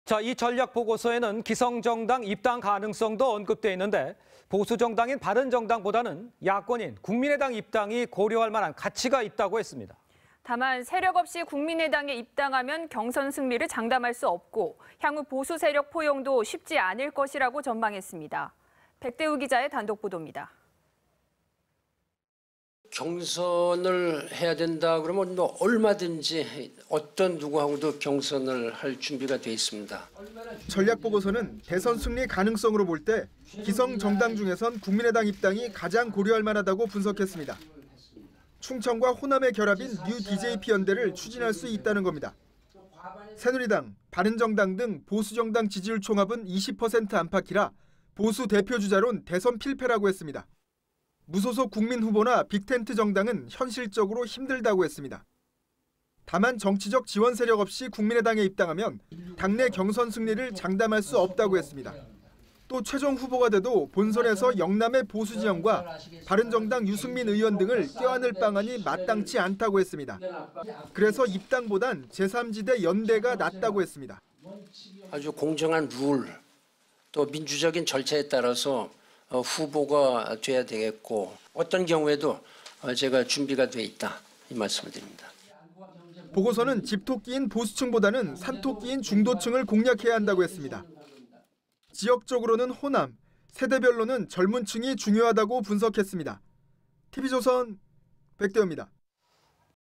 이 전략 보고서에는 기성정당 입당 가능성도 언급돼 있는데 보수 정당인 바른정당보다는 야권인 국민의당 입당이 고려할 만한 가치가 있다고 했습니다. 다만 세력 없이 국민의당에 입당하면 경선 승리를 장담할 수 없고 향후 보수 세력 포용도 쉽지 않을 것이라고 전망했습니다. 백대우 기자의 단독 보도입니다. 경선을 해야 된다 그러면 얼마든지 어떤 누구하고도 경선을 할 준비가 돼 있습니다. 전략 보고서는 대선 승리 가능성으로 볼 때 기성 정당 중에선 국민의당 입당이 가장 고려할 만하다고 분석했습니다. 충청과 호남의 결합인 뉴 DJP 연대를 추진할 수 있다는 겁니다. 새누리당, 바른정당 등 보수 정당 지지율 총합은 20% 안팎이라 보수 대표 주자론 대선 필패라고 했습니다. 무소속 국민 후보나 빅텐트 정당은 현실적으로 힘들다고 했습니다. 다만 정치적 지원 세력 없이 국민의당에 입당하면 당내 경선 승리를 장담할 수 없다고 했습니다. 또 최종 후보가 돼도 본선에서 영남의 보수 진영과 바른정당 유승민 의원 등을 껴안을 방안이 마땅치 않다고 했습니다. 그래서 입당보단 제3지대 연대가 낫다고 했습니다. 아주 공정한 룰, 또 민주적인 절차에 따라서 후보가 돼야 되겠고 어떤 경우에도 제가 준비가 돼 있다 이 말씀을 드립니다. 보고서는 집토끼인 보수층보다는 산토끼인 중도층을 공략해야 한다고 했습니다. 지역적으로는 호남, 세대별로는 젊은 층이 중요하다고 분석했습니다. TV조선 백대호입니다.